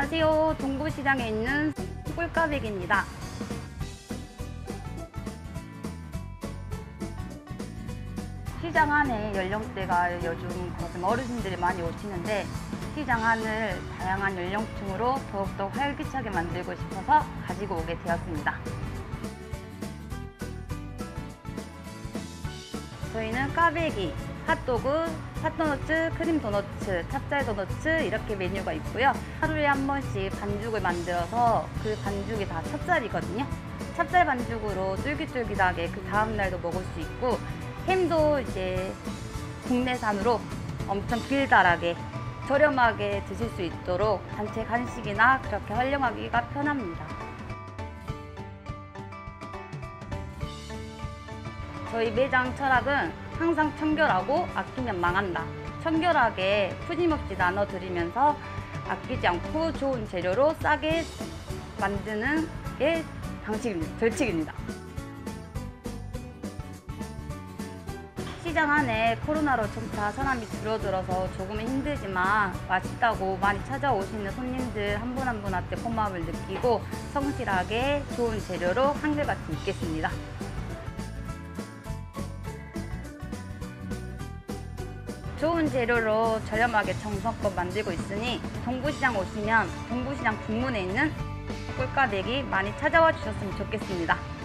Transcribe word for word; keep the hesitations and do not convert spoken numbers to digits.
안녕하세요. 동부시장에 있는 꿀까백입니다. 시장 안에 연령대가 요즘 어르신들이 많이 오시는데 시장 안을 다양한 연령층으로 더욱더 활기차게 만들고 싶어서 가지고 오게 되었습니다. 저희는 까베기, 핫도그, 핫도너츠, 크림 도너츠, 찹쌀 도너츠 이렇게 메뉴가 있고요. 하루에 한 번씩 반죽을 만들어서 그 반죽이 다 찹쌀이거든요. 찹쌀 반죽으로 쫄깃쫄깃하게 그 다음날도 먹을 수 있고, 햄도 이제 국내산으로 엄청 길다랗게 저렴하게 드실 수 있도록 단체 간식이나 그렇게 활용하기가 편합니다. 저희 매장 철학은 항상 청결하고 아끼면 망한다. 청결하게 푸짐없이 나눠드리면서 아끼지 않고 좋은 재료로 싸게 만드는 게 방식입니다. 벌칙입니다. 시장 안에 코로나로 점차 사람이 줄어들어서 조금은 힘들지만 맛있다고 많이 찾아오시는 손님들 한 분 한 분한테 고마움을 느끼고 성실하게 좋은 재료로 한결같이 있겠습니다. 좋은 재료로 저렴하게 정성껏 만들고 있으니 동부시장 오시면 동부시장 북문에 있는 꿀까백이 많이 찾아와 주셨으면 좋겠습니다.